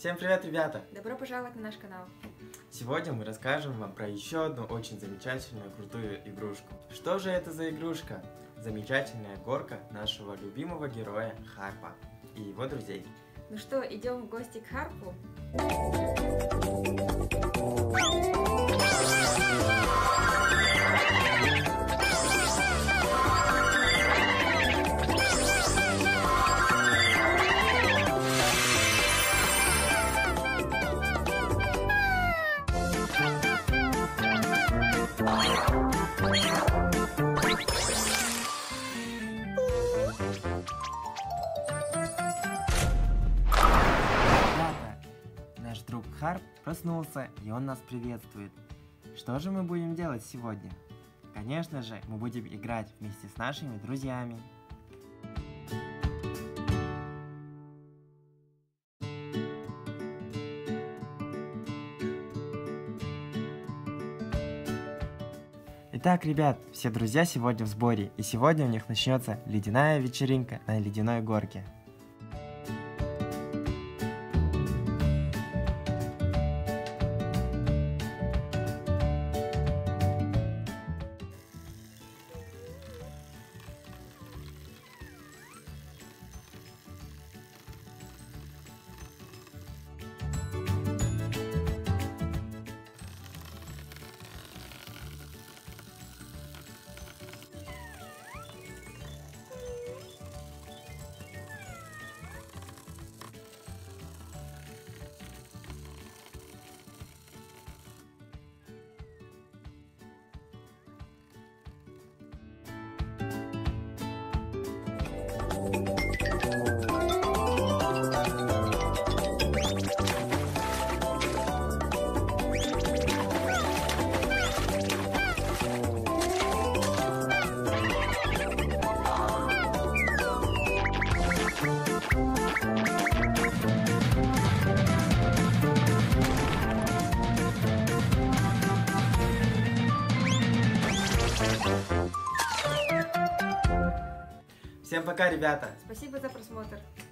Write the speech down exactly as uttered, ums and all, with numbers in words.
Всем привет, ребята! Добро пожаловать на наш канал! Сегодня мы расскажем вам про еще одну очень замечательную, крутую игрушку. Что же это за игрушка? Замечательная горка нашего любимого героя Харпа и его друзей. Ну что, идем в гости к Харпу? Наш друг Харп проснулся, и он нас приветствует. Что же мы будем делать сегодня? Конечно же, мы будем играть вместе с нашими друзьями. Итак, ребят, все друзья сегодня в сборе, и сегодня у них начнется ледяная вечеринка на ледяной горке. Всем пока, ребята! Спасибо за просмотр!